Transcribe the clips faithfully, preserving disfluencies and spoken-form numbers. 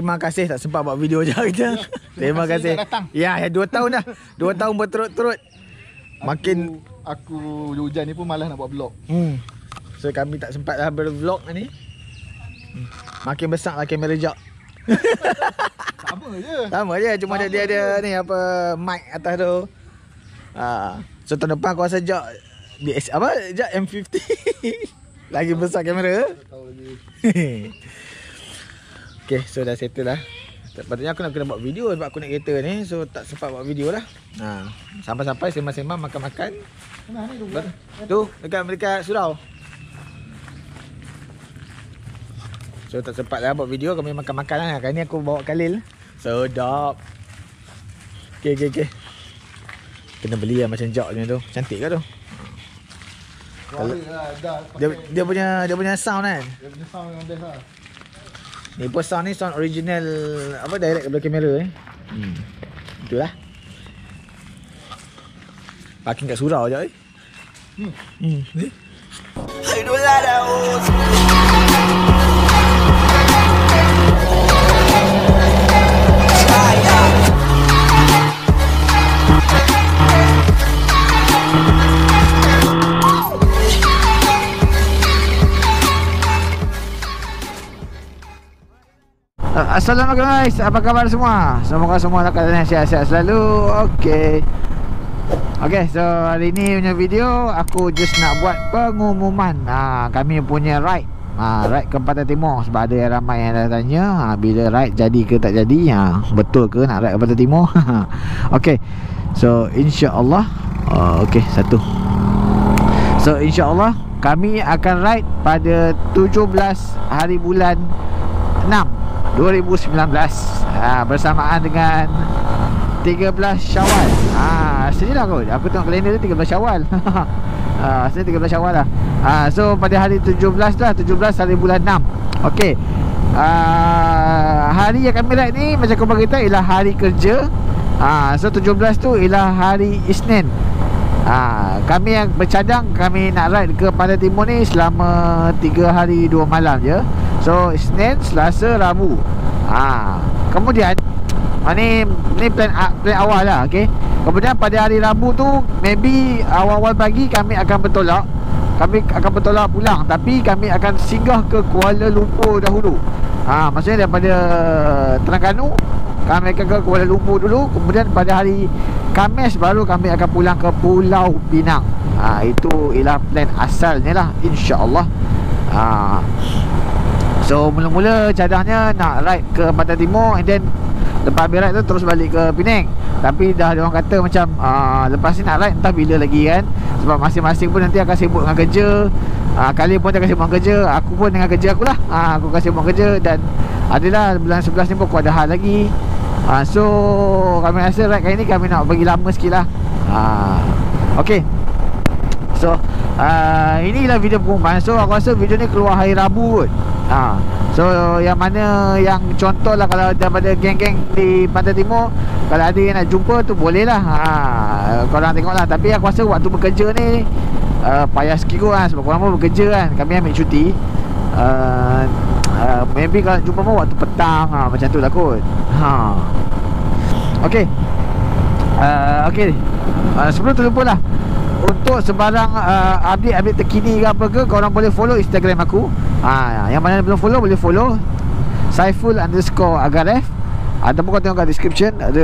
Terima kasih tak sempat buat video je kita. Ya, terima, terima kasih. Ya, ya dua tahun dah. dua tahun berturut-turut. Makin aku, aku hujan ni pun malas nak buat vlog. Hmm. So kami tak sempat dah bervlog ni. Hmm. Makin besar lah kamera Jack. Sama je. Sama je, cuma Sama dia je. Ada ni apa mic atas tu. Ah, so tahun depan aku rasa Jack di apa Jack M lima puluh. Lagi besar kamera. Tak tahu lagi. Okay, so dah settle lah. Patutnya aku nak kena buat video sebab aku naik kereta ni. So tak sempat buat video lah. Ha, sampai-sampai sembang-sembang makan-makan. Mana ni tu? Tu dekat dekat surau. So tak sempat lah buat video, kami makan-makan lah. Kali ni aku bawa Khalil. Sedap. Okay, okay, okay. Kena beli lah macam Jack ni tu. Cantik ke tu? Kalau dia, dia punya dia punya sound kan. Dia punya sound yang best lah. Ni pun sound ni sound original apa direct kepada kamera eh. Hmm. Itulah. Parking kat surau je eh. Hmm. Hmm. Ni. Assalamualaikum guys, apa khabar semua? Semoga semua dalam keadaan sihat-sihat selalu. Okay. Okay, so hari ni punya video aku just nak buat pengumuman ha, kami punya ride ha, Ride ke Pantai Timur. Sebab ada yang ramai yang dah tanya ha, bila ride jadi ke tak jadi ha, betul ke nak ride ke Pantai Timur. Okay, so insyaAllah uh, okay, satu. So insyaAllah kami akan ride pada tujuh belas hari bulan enam dua ribu sembilan belas ha, bersamaan dengan tiga belas Syawal. Ha, sejenak kot. Aku tengok kalender tu tiga belas Syawal. Ha, sebenarnya tiga belas Syawal lah. Ha, so pada hari tujuh belas lah, tujuh belas hari bulan enam. Okey. Uh, hari yang kami ride ni macam aku beritahu ialah hari kerja. Ha, so tujuh belas tu ialah hari Isnin. Ha, kami yang bercadang kami nak ride ke Pantai Timur ni selama tiga hari dua malam je. So Isnin, Selasa, Rabu. Ha, kemudian ha, ni ni plan plan awal lah, okey. Kemudian pada hari Rabu tu maybe awal-awal pagi kami akan bertolak. Kami akan bertolak pulang, tapi kami akan singgah ke Kuala Lumpur dahulu. Ha, maksudnya daripada Terengganu kami akan ke Kuala Lumpur dulu. Kemudian pada hari Khamis baru kami akan pulang ke Pulau Pinang. Ha, itu ialah plan asalnya lah, insya-Allah. Ha, so mula-mula cadangnya nak ride ke Pantai Timur, and then lepas habis ride tu terus balik ke Penang. Tapi dah ada orang kata macam aa, lepas ni nak ride entah bila lagi kan. Sebab masing-masing pun nanti akan sibuk dengan kerja. aa, Kali pun akan sibuk dengan kerja. Aku pun dengan kerja akulah. aa, Aku akan sibuk dengan kerja. Dan adalah bulan sebelas ni pun aku ada hal lagi. aa, So kami rasa ride kali ni kami nak bagi lama sikit lah. aa, Okay. So uh, inilah video pengumuman. So aku rasa video ni keluar hari Rabu kot. ha. So yang mana yang contoh lah, kalau daripada geng-geng di Pantai Timur, kalau ada yang nak jumpa tu boleh lah. ha. Korang tengok lah. Tapi aku rasa waktu bekerja ni uh, payah sikit kot kan. Sebab korang pun bekerja kan. Kami ambil cuti. uh, uh, Maybe kalau jumpa pun waktu petang ha, macam tu lah kot. ha. Okay. uh, Okay. uh, Sebelum tu lupa lah, untuk sebarang uh, update-update terkini ke apa ke, korang boleh follow Instagram aku. ha, Yang mana belum follow, boleh follow Saiful underscore Agaref. Ataupun kau tengok kat description ada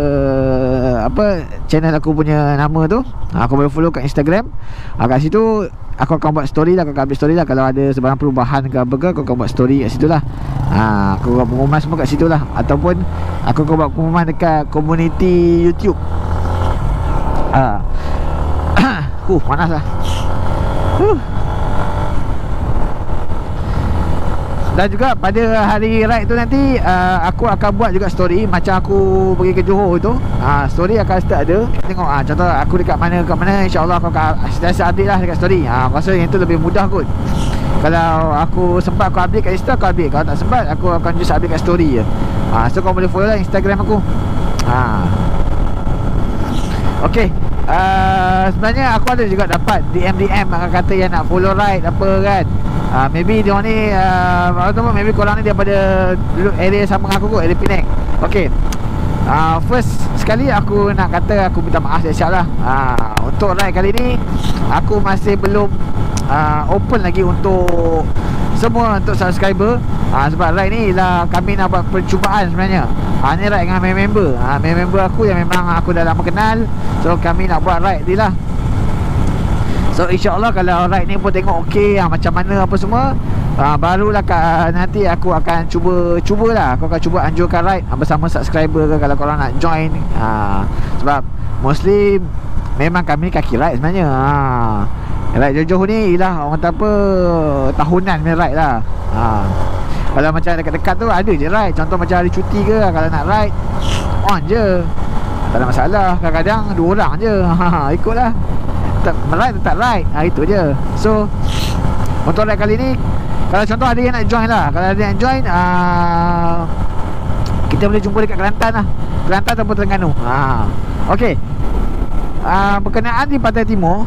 apa channel aku punya nama tu. ha, Aku boleh follow kat Instagram. ha, Kat situ aku akan buat story lah, aku akan update story lah. Kalau ada sebarang perubahan ke apa ke, aku akan buat story kat situ lah. ha, Aku buat pengumuman semua kat situ lah. Ataupun aku akan buat pengumuman dekat community YouTube. ha. Huh, panas lah. huh. Dan juga pada hari ride tu nanti uh, aku akan buat juga story macam aku pergi ke Johor tu. uh, Story akan start ada. Tengok uh, contoh aku dekat mana kat mana, insyaAllah aku akan sentiasa update lah dekat story. uh, Aku rasa yang tu lebih mudah kot. Kalau aku sempat aku update kat Insta, aku update. Kalau tak sempat aku akan just update kat story je. uh, So kau boleh follow lah Instagram aku. uh. Okay. uh, sebenarnya aku ada juga dapat D M D M akan kata yang nak follow ride apa kan. uh, Maybe dia orang ni uh, ataupun maybe korang ni daripada duduk area sama dengan aku kot, area Penang. Okay, uh, first sekali aku nak kata aku minta maaf siap-siap lah. uh, Untuk ride kali ni aku masih belum uh, open lagi untuk semua untuk subscriber. ha, Sebab ride ni lah kami nak buat percubaan sebenarnya. ha, Ni ride dengan member ha, member aku yang memang aku dah lama kenal. So kami nak buat ride ni lah. So insyaAllah kalau ride ni pun tengok okey ha, macam mana apa semua, ha, barulah ka, nanti aku akan cuba Cubalah Aku akan cuba anjurkan ride ha, bersama subscriber ke kalau korang nak join. ha, Sebab mostly memang kami ni kaki ride sebenarnya. ha, Ride jauh-jauh ni ialah orang kata apa, tahunan punya ride lah. ha. Kalau macam dekat-dekat tu ada je ride. Contoh macam hari cuti ke, kalau nak ride on je, tak ada masalah. Kadang-kadang dua orang je. ha, Ikutlah, tak ride tak ride. ha, Itu je. So untuk ride kali ni, kalau contoh ada yang nak join lah, kalau ada yang join, uh, kita boleh jumpa dekat Kelantan lah, Kelantan ataupun Terengganu. ha. Okay, uh, berkenaan di Pantai Timur,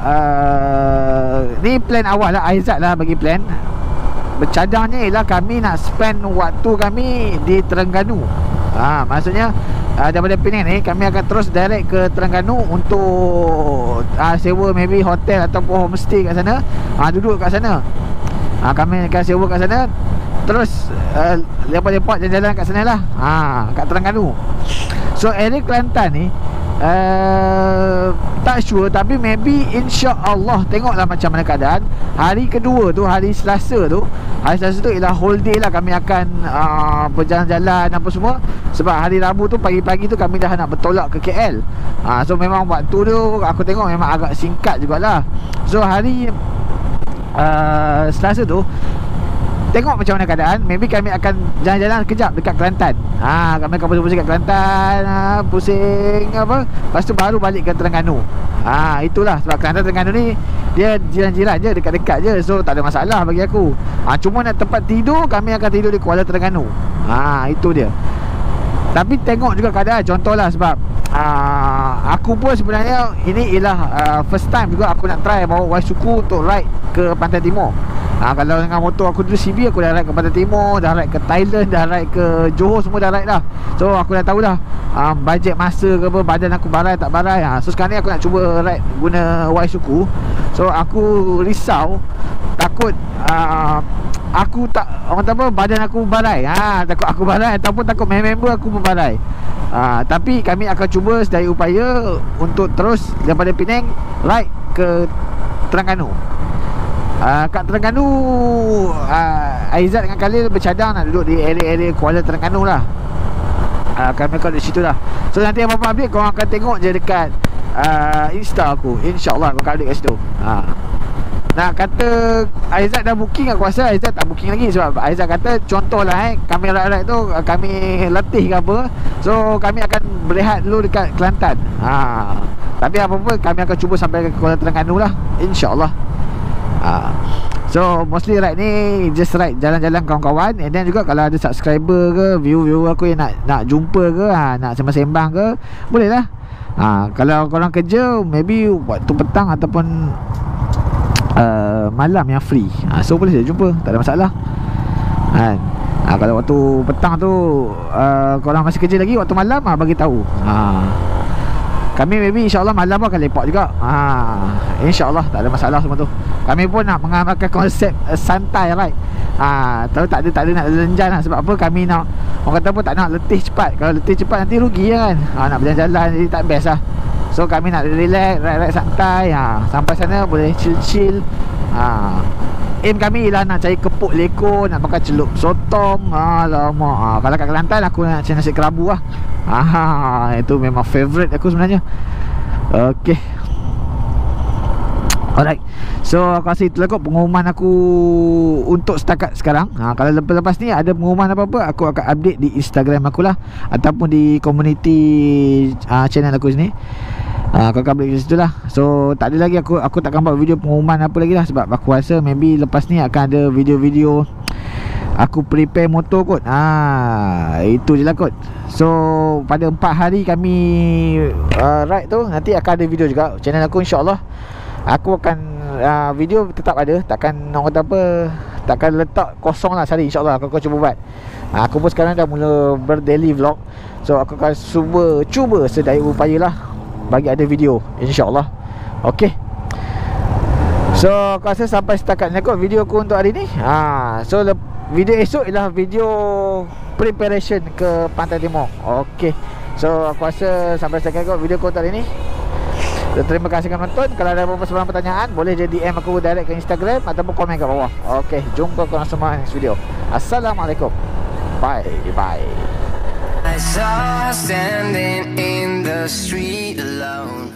Uh, ni plan awal lah, Aizat lah bagi plan. Bercadangnya ialah kami nak spend waktu kami di Terengganu. ha, Maksudnya uh, daripada Penang ni kami akan terus direct ke Terengganu untuk uh, sewa maybe hotel ataupun homestay kat sana. ha, Duduk kat sana. ha, Kami akan sewa kat sana. Terus uh, lepak-lepak jalan-jalan kat sana lah. ha, Kat Terengganu. So area Kelantan ni Uh, tak sure, tapi maybe insya-Allah tengoklah macam mana keadaan. Hari kedua tu, hari Selasa tu, hari Selasa tu ialah whole day lah kami akan uh, berjalan-jalan apa semua. Sebab hari Rabu tu pagi-pagi tu kami dah nak bertolak ke K L. uh, So memang waktu tu aku tengok memang agak singkat jugalah. So hari uh, Selasa tu tengok macam mana keadaan. Maybe kami akan jalan-jalan kejap dekat Kelantan. ha, Kami akan pusing-pusing kat Kelantan, ha, pusing apa, lepas tu baru balik ke Terengganu. ha, Itulah, sebab Kelantan Terengganu ni dia jiran-jiran je, dekat-dekat je. So tak ada masalah bagi aku. ha, Cuma nak tempat tidur, kami akan tidur di Kuala Terengganu. ha, Itu dia. Tapi tengok juga keadaan. Contohlah sebab uh, aku pun sebenarnya ini ialah uh, first time juga aku nak try bawa Waisuku untuk ride ke Pantai Timur. Ha, kalau dengan motor aku dulu C B, aku dah ride ke Pantai Timur, dah ride ke Thailand, dah ride ke Johor, semua dah ride dah. So aku dah tahu dah um, bajet masa ke apa, badan aku barai tak barai. ha. So sekarang ni aku nak cuba ride guna Waisuku. So aku risau, takut uh, aku tak, orang kata apa, badan aku barai. ha, Takut aku barai ataupun takut member aku pun barai. ha, Tapi kami akan cuba sedaya upaya untuk terus daripada Penang ride ke Terengganu. Uh, kat Terengganu, uh, Aizat dengan Khalil bercadang nak duduk di area-area Kuala Terengganu lah. uh, Kami akan di situ lah. So nanti apa-apa update korang akan tengok je dekat uh, Insta aku. InsyaAllah korang akan update kat situ. uh. Nak kata Aizat dah booking, aku rasa Aizat tak booking lagi. Sebab Aizat kata contoh lah eh, kami ride-ride tu kami letih ke apa, so kami akan berehat dulu dekat Kelantan. ha. Tapi apa-apa kami akan cuba sampai ke Kuala Terengganu lah, InsyaAllah. Ha. So mostly ride ni just ride jalan-jalan kawan-kawan. And then juga kalau ada subscriber ke, viewer-viewer aku yang nak nak jumpa ke, ha, nak sembang-sembang ke, boleh lah. ha, Kalau korang kerja, maybe waktu petang ataupun uh, malam yang free, ha, so boleh je jumpa, tak ada masalah. ha. Ha, kalau waktu petang tu uh, korang masih kerja lagi, waktu malam ha, bagi tahu. ha. Kami maybe insyaAllah malam pun akan lepak juga. ha, InsyaAllah tak ada masalah semua tu. Kami pun nak mengamalkan konsep uh, santai right. ha, Tahu tak ada, tak ada nak lenjan lah. Sebab apa, kami nak, orang kata pun tak nak letih cepat. Kalau letih cepat nanti rugi kan. ha, Nak berjalan-jalan jadi tak best lah. So kami nak relax, ride-ride santai. ha, Sampai sana boleh chill-chill. ha, Aim kami ialah nak cari kepuk leko, nak makan celup sotong. Alamak, ha, kalau kat Kelantan aku nak cari nasi kerabu lah. ha, Itu memang favourite aku sebenarnya. Okay, alright. So aku rasa itulah kot pengumuman aku untuk setakat sekarang. ha, Kalau lepas-lepas ni ada pengumuman apa-apa, aku akan update di Instagram aku lah, ataupun di community uh, channel aku sini. ha, Aku akan update di situ lah. So tak ada lagi, aku aku takkan buat video pengumuman apa lagi lah. Sebab aku rasa maybe lepas ni akan ada video-video aku prepare motor kot. ha, uh, Itu je lah kot. So pada empat hari kami uh, ride tu, nanti akan ada video juga channel aku, insyaAllah. Aku akan uh, video tetap ada. Takkan orang kata apa, takkan letak kosong lah sehari, insyaAllah aku akan cuba buat. uh, Aku pun sekarang dah mula berdaily vlog. So aku akan cuba Cuba sedaya upaya lah bagi ada video, insyaAllah. Okay. So aku rasa sampai setakat ni kot video aku untuk hari ni. ha, So video esok ialah video preparation ke Pantai Timur. Okay. So aku rasa sampai setakat kot video aku untuk hari ni. So, terima kasih kerana menonton. Kalau ada apa-apa sebarang pertanyaan, boleh je D M aku direct ke Instagram ataupun komen kat bawah. Okay, jumpa korang semua next video. Assalamualaikum. Bye bye. I saw her standing in the street alone.